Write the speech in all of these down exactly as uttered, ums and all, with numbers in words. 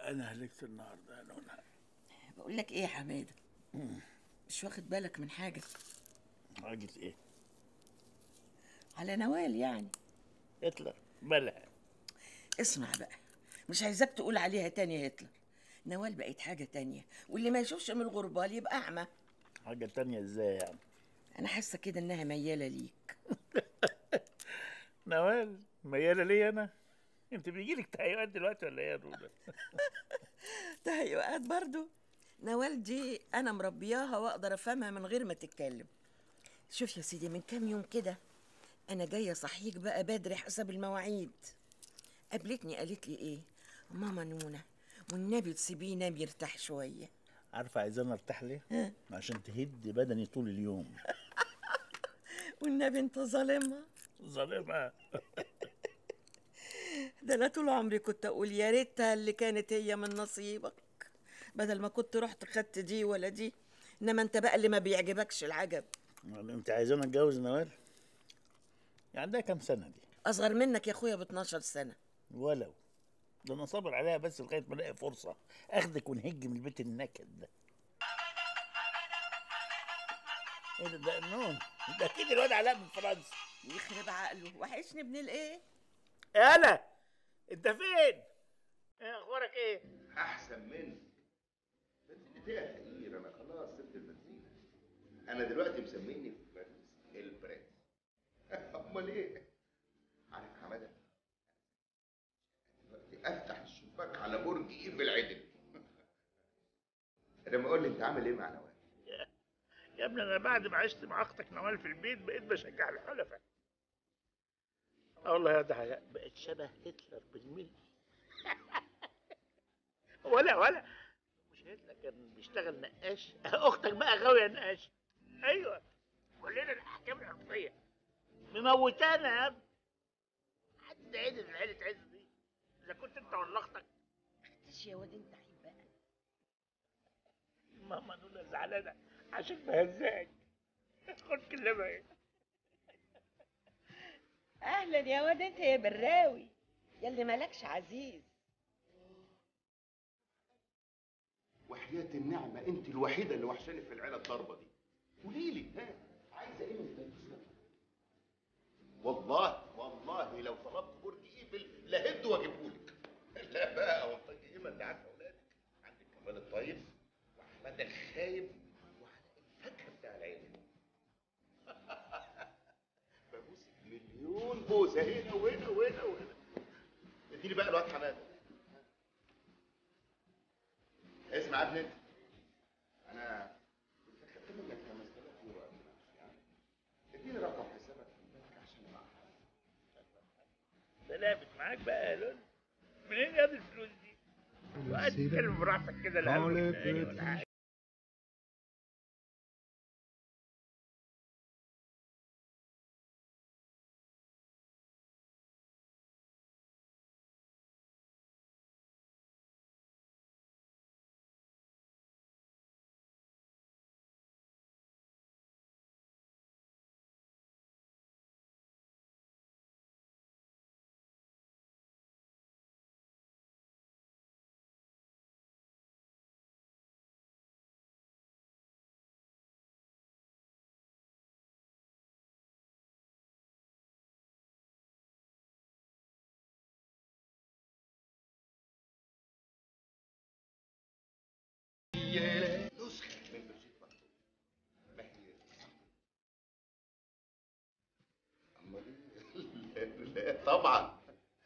انا هلكت النهارده يا نونا. بقول لك ايه يا حماده، مش واخد بالك من حاجه؟ حاجه ايه؟ على نوال يعني. هتلر بلا. اسمع بقى، مش عايزاك تقول عليها تاني يا هتلر. نوال بقت حاجه تانية، واللي ما يشوفش من الغربال يبقى اعمى. حاجه تانية ازاي يعني؟ انا حاسه كده انها مياله ليك. نوال مياله ليه انا؟ انت بيجيلك تهيؤات دلوقتي ولا ايه يا نونا؟ تهيؤات برضو؟ نوال دي انا مربياها واقدر افهمها من غير ما تتكلم. شوف يا سيدي، من كام يوم كده انا جايه صحيك بقى بدري حسب المواعيد. قابلتني قالت لي ايه؟ ماما نونا والنبي تسيبيه ينام يرتاح شويه. عارفه عايزاني ارتاح ليه؟ ها؟ عشان تهد بدني طول اليوم. والنبي انت ظالمها. ظالمها. ده انا طول عمري كنت اقول يا ريتها اللي كانت هي من نصيبك، بدل ما كنت رحت خدت دي ولا دي. انما انت بقى اللي ما بيعجبكش العجب. انت عايزاني اتجوز نوال؟ يعني عندها كام سنه دي؟ اصغر منك يا اخويا ب اتناشر سنه. ولو ده انا صابر عليها بس لغايه ما الاقي فرصه اخدك ونهج من البيت النكد ده. ايه ده؟ ده النون ده اكيد الواد علاء من فرنسا. يخرب عقله، وحشني ابن الايه. انا انت فين؟ ايه اخبارك ايه؟ احسن مني. بنزينتي يا فقير، انا خلاص سبت البنزينه. انا دلوقتي مسميني في باريس البرنس. امال ايه؟ عارف يا حماده، دلوقتي افتح الشباك على برج ايفل عدل. لما اقول لي انت عامل ايه مع نوال؟ يا ابني انا بعد ما عشت مع اختك نوال في البيت بقيت بشجع الحلفاء. اه والله يا ده بقت شبه هتلر بالملي. ولا ولا مش هتلر كان بيشتغل نقاش؟ اختك بقى غاويه نقاش. ايوه كلنا الاحكام العرفيه مموتانا يا ابني. حد عدل العيله عز دي اذا كنت انت ولا اختك. اختش يا واد انت عيب بقى. ماما نونا زعلانه عشان بهزاك. خد كلمه ايه؟ اهلا يا واد انت يا براوي، ياللي مالكش عزيز. وحياة النعمة انت الوحيدة اللي وحشاني في العيلة الضربة دي. قولي لي ها، عايزة ايه من البنزينة؟ والله والله لو طلبت برج ايفل لهد واجيبهولك. لا بقى وانت ايه، ما انت عارفة اولادك. عندك كمال الطيب واحمد الخايب وعلاء الفاكهة بتاع العيلة. ببوسك مليون بوسة هنا وهنا وهنا وهنا. اديني بقى الواد حماده. اسمع يا ابني، انت انا كنت خدت منك خمس آلاف يورو قبل ما امشي يعني. اديني رقم حسابك في البنك عشان ابقى ده لعبت معاك بقى يا لون. منين يا الفلوس دي؟ وقعد تتكلم براحتك كده لا ولا حاجه. نسخه من برجيت بارتو. ما هي امال ايه؟ لا لا طبعا.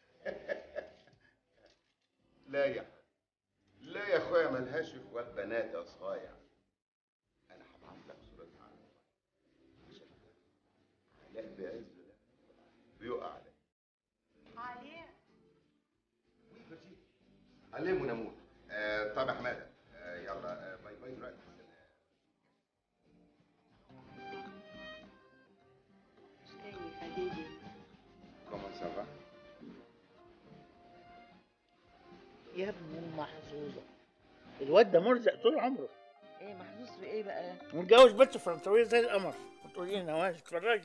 لا يا لا يا اخويا، ملهاش اخوات بنات يا صايع. انا هبعت لك صورتها على الموبايل عشان علاء بعز ده بيقع عليا. عليه برجيت عليه ونموت. آه طب يا حماده، آه يلا، آه باي باي دلوقتي. ازاي حبيبي؟ كومون سافا؟ يا ابني المحظوظه الواد ده مرزق طول عمره. ايه محظوظ في ايه بقى؟ متجوز بنت فرنسويه زي القمر. وتقولي لي نواش اتفرجي.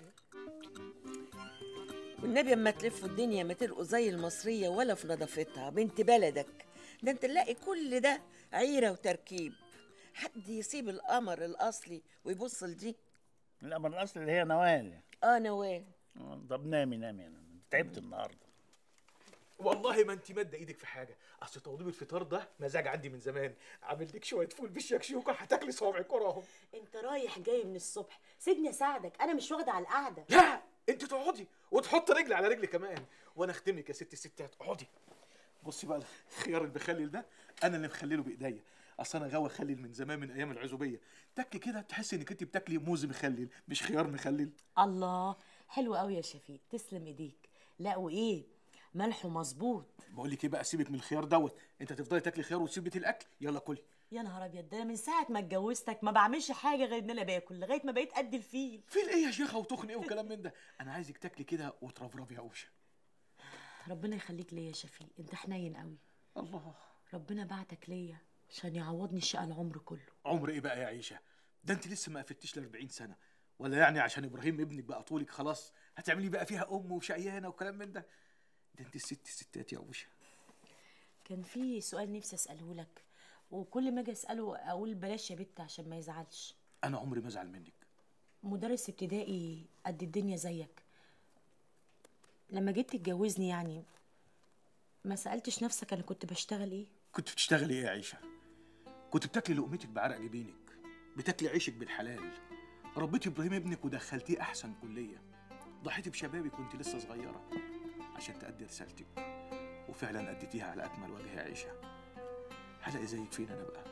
والنبي اما تلفوا الدنيا ما تلقوا زي المصريه ولا في نظافتها بنت بلدك. ده انت نلاقي كل ده عيره وتركيب. حد يسيب القمر الاصلي ويبص لدي؟ القمر الاصلي اللي هي نوال. اه نوال. آه، طب نامي نامي، انا تعبت النهارده. والله ما انت ماده ايدك في حاجه، اصل توضيب الفطار ده مزاج عندي من زمان. عامل لك شويه فول بالشكشوكه هتاكلي صوابعك وراهم. انت رايح جاي من الصبح، سيبني اساعدك، انا مش واخده على القعده. لا انت تقعدي وتحط رجل على رجل كمان، وانا اختمك يا ست الستات. اقعدي. بصي بقى الخيار المخلل ده انا اللي مخلله بايديا، اصل انا غاوي اخلل من زمان من ايام العزوبيه. تاكلي كده تحسي انك انت بتاكلي موز مخلل مش خيار مخلل. الله، حلو قوي يا شفيق، تسلم ايديك. لا وايه، ملحه مظبوط. بقول لك ايه بقى، سيبك من الخيار دوت، انت هتفضلي تاكلي خيار وتسيبي الاكل. يلا كلي. يا نهار ابيض، ده انا من ساعه ما اتجوزتك ما بعملش حاجه غير ان انا باكل لغايه ما بقيت قد الفيل. فيل ايه يا شيخه وتخن ايه وكلام من ده؟ انا عايزك تاكلي كده وترفرفي يا اوشه. ربنا يخليك ليا يا شفيق، انت حنين قوي. الله. ربنا بعتك ليا عشان يعوضني شقى العمر كله. عمر ايه بقى يا عيشه؟ ده انت لسه ما قفتيش ل أربعين سنه، ولا يعني عشان ابراهيم ابنك بقى طولك خلاص هتعملي بقى فيها ام وشقيانه وكلام من ده؟ ده انت الست الستات يا اوشه. كان في سؤال نفسي اساله لك، وكل ما اجي اساله اقول بلاش يا بت عشان ما يزعلش. انا عمري ما ازعل منك. مدرس ابتدائي قد الدنيا زيك، لما جيت تتجوزني يعني ما سالتش نفسك انا كنت بشتغل ايه؟ كنت بتشتغلي ايه يا عيشه؟ كنت بتاكلي لقمتك بعرق جبينك، بتاكلي عيشك بالحلال، ربيتي ابراهيم ابنك ودخلتيه احسن كليه، ضحيتي بشبابك وانت لسه صغيره عشان تأدي رسالتك، وفعلا أديتيها على أكمل وجه يا عيشة. هلاقي زيك فين أنا بقى؟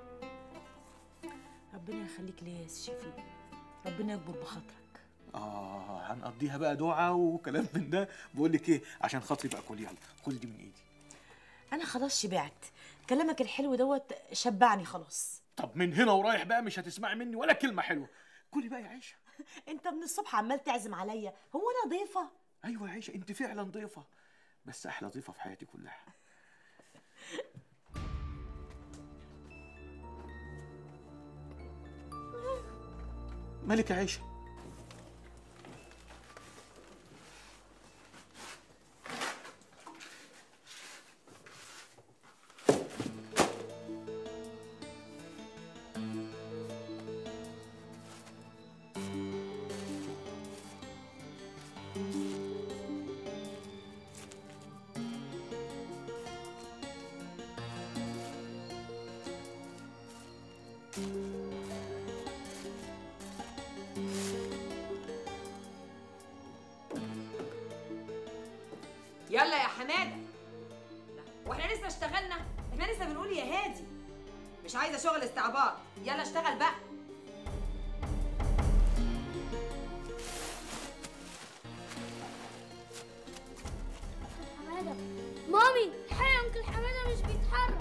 ربنا يخليك ليا يا شفيق، ربنا يكبر بخاطرك. آه هنقضيها بقى دعاء وكلام من ده. بقول لك إيه، عشان خاطري بقى كل يلا كل دي من إيدي. أنا خلاص شبعت، كلامك الحلو دوت شبعني خلاص. طب من هنا ورايح بقى مش هتسمعي مني ولا كلمة حلوة. كلي بقى يا عيشة. أنت من الصبح عمال تعزم عليا، هو أنا ضيفة؟ أيوة يا عيشة أنت فعلا ضيفة، بس أحلى ضيفة في حياتي كلها. مالك يا عيشة؟ يلا يا حماده، واحنا لسه اشتغلنا؟ احنا لسه بنقول يا هادي. مش عايزه شغل استعباط، يلا اشتغل بقى. حماده، مامي الحقيقة انكل حماده مش بيتحرك.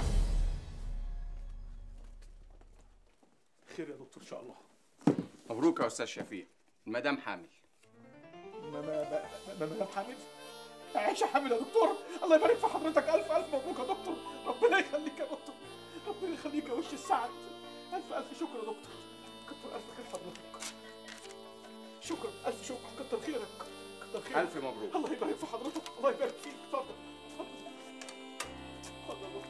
خير يا دكتور ان شاء الله. مبروك يا استاذ شفيق، المدام حامل. ما ما ما مدام حامل؟ عايشة حامل يا دكتور؟ الله يبارك في حضرتك، ألف ألف مبروك يا دكتور، ربنا يخليك يا دكتور، ربنا يخليك يا وش السعد. ألف ألف شكر يا دكتور، كتر ألف خير حضرتك. شكرا، ألف شكر، كتر خيرك، كتر خيرك. ألف مبروك. الله يبارك في حضرتك، الله يبارك فيك، اتفضل اتفضل اتفضل يا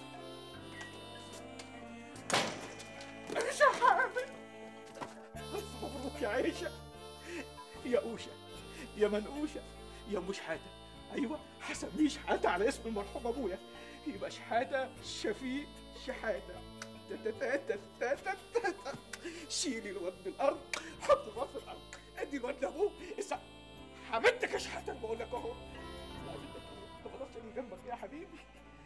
دكتور. عيشة حامل، ألف مبروك يا عيشة، يا أوشة، يا منقوشة، يا مش حاجة. ايوه هسميه شحاته على اسم المرحوم ابويا، يبقى شحاته شفيق شحاته. شيلي الواد من الارض، حط الواد في الارض، ادي الواد لابوه. اسا حمدتك يا شحاته، بقول لك اهو. لا بدك ايه؟ ما اقدرش اجي جنبك يا حبيبي.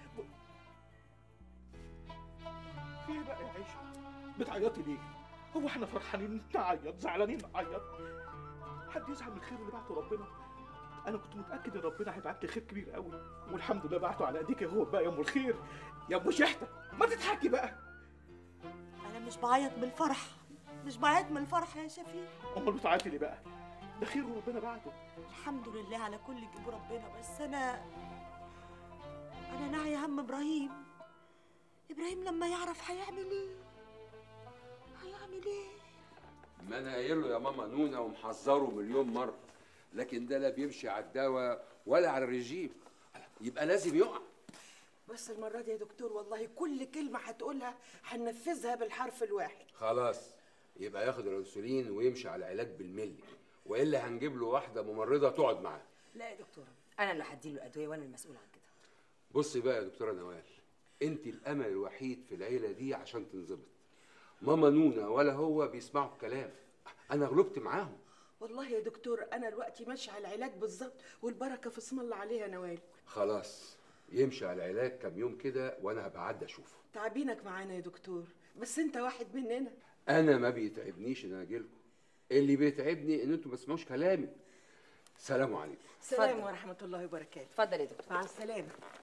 في ايه بقى يا عيشه؟ بتعيطي ليه؟ هو احنا فرحانين نعيط، زعلانين نعيط؟ حد يزعل من الخير اللي بعته ربنا؟ أنا كنت متأكد إن ربنا هيبعت لي خير كبير قوي، والحمد لله بعته على إيديك أهو بقى يا أم الخير، يا أم شحتة، ما تضحكي بقى. أنا مش بعيط من الفرح، مش بعيط من الفرح يا شفيق. أمال بتعيطي ليه بقى؟ ده خير وربنا بعته. الحمد لله على كل جيب ربنا، بس أنا أنا ناعية هم إبراهيم. إبراهيم لما يعرف هيعمل إيه؟ هيعمل إيه؟ ما أنا قايل له يا ماما نونة ومحذره مليون مرة، لكن ده لا بيمشي على الدواء ولا على الرجيم، يبقى لازم يقع. بس المرة دي يا دكتور والله كل كلمة هتقولها هننفذها بالحرف الواحد. خلاص يبقى ياخد الانسولين ويمشي على العلاج بالملي، والا هنجيب له واحده ممرضه تقعد معاه. لا يا دكتوره، انا اللي هديله الادويه وانا المسؤول عن كده. بصي بقى يا دكتوره نوال، انت الامل الوحيد في العيله دي عشان تنظبط. ماما نونا ولا هو بيسمعوا الكلام، انا غلبت معاهم. والله يا دكتور انا دلوقتي ماشيه على العلاج بالظبط، والبركه في اسم الله عليها يا نوال. خلاص يمشي على العلاج كام يوم كده وانا هبقى اعدي اشوفه. تعبينك معانا يا دكتور، بس انت واحد مننا. انا ما بيتعبنيش ان انا اجيلكم، اللي بيتعبني ان انتوا ما تسمعوش كلامي. سلام عليكم. سلام ورحمه الله وبركاته. اتفضل يا دكتور. مع السلامه.